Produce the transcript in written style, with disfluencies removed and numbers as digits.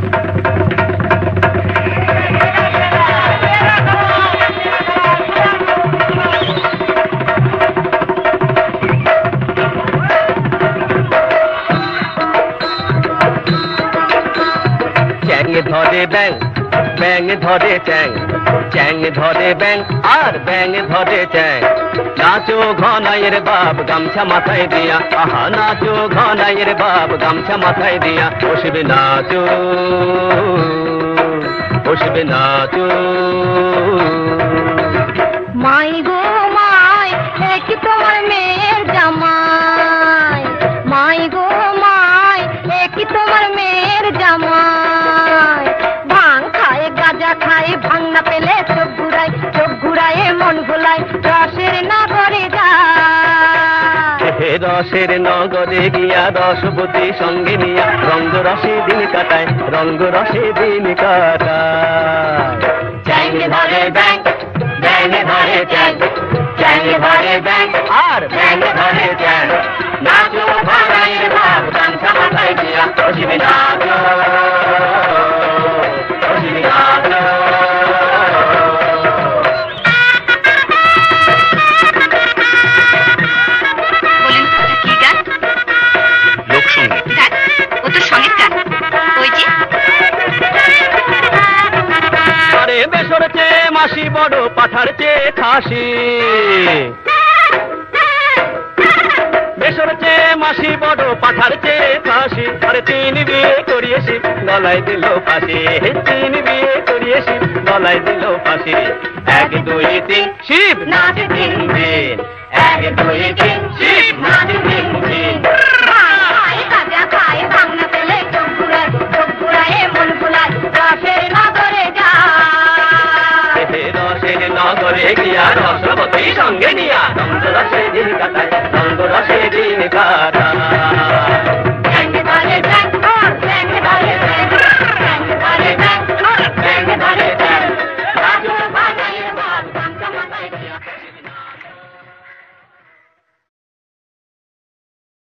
ধরে ব্যাং ব্যাং ধরে চ্যাং চ্যাং ধরে ব্যাং আর ব্যাং ধরে চ্যাং নাচো ঘনাইয়ের বাপ গামছা মাথায় দিয়া আহা নাচো ঘনাইয়ের বাপ গামছা মাথায় দিয়া বসবে নাচো বসবে নাচো মাই গো মাই কি তোমার মেয়ের জামাই মাই গো মাই কি তোমার মেয়ের জামাই ভাং খায় গাঁজা খায় ভাং না পেলে চোখ ঘুরায় মন ভোলায় রসের নগরে যায় রসের নগরে গিয়া রসবতী সঙ্গে নিয়া রঙ্গ রসে দিন কাটায় রঙ্গ রসে দিন কাটায় চ্যাং ধরে ব্যাং ব্যাং ধরে চ্যাং চ্যাং ধরে ব্যাং আর ব্যাং ধরে চ্যাং নাচো ভাড়াইয়ের বাপ গামছা মাথায় দিয়া বসবে নাচো বসবে নাচো বেসর চেয়ে মাসি বড় পাঠার চেয়ে খাসি বেসর চেয়ে মাসি বড় পাঠার চেয়ে খাসি আরে 3 বিয়ে করিয়েছি গলায় দিল ফাঁসি 3 বিয়ে করিয়েছি গলায় দিল ফাঁসি 1 2 3 শিব নাচে 3 দিন 1 2 3 শিব নাচে 3 দিন খায় গাঁজা খায় ভাং না পেলে চোখ ঘুরায় মন ভোলায় রসের নগরে যায় রসের নগরে গিয়া রসবতী সঙ্গে নিয়া রঙ্গ রসে দিন কাটায় রঙ্গ রসে দিন কাটায়